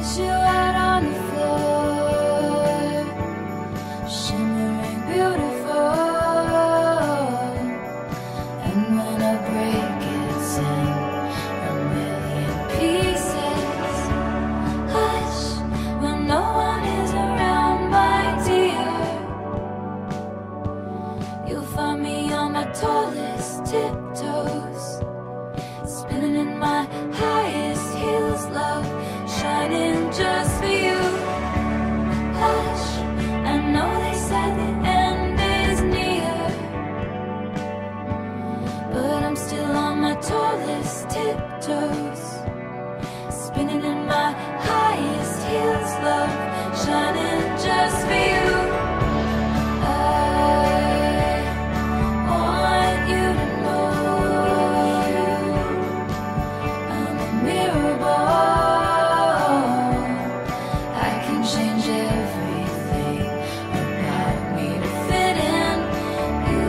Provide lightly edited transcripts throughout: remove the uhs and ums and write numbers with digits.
you out on the floor, shimmering beautiful. And when I break it's in a million pieces. Hush, when no one is around, my dear. You'll find me on my tallest tiptoes, spinning in my highest heels, love, shining just for you. Hush, I know they said the end is near, but I'm still on my tallest tiptoes, spinning in my highest heels, love, shining just for you. I want you to know I'm a mirrorball. I can change everything about me to fit in you.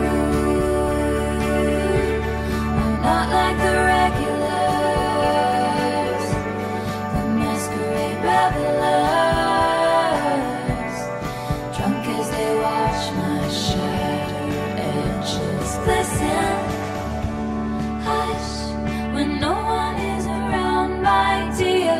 I'm not like the regulars, the masquerade revelers, drunk as they watch my shattered edges glisten. Hush, when no one is around, my dear.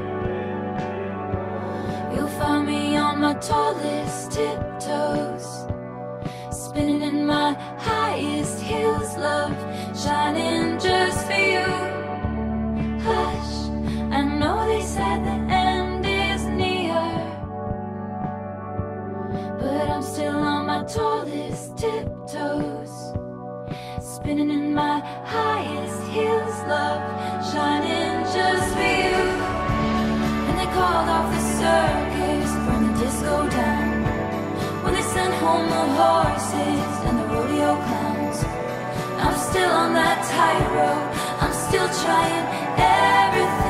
You'll find me on my tallest tiptoes, spinning in my highest heels, love, shining just for you. Hush, I know they said the end is near, but I'm still on my tallest tiptoes, spinning in my highest heels, love, shining just for you. And they called off the circus from the disco down, when they sent home the horses and the rodeo clowns. I'm still on that tightrope, I'm still trying everything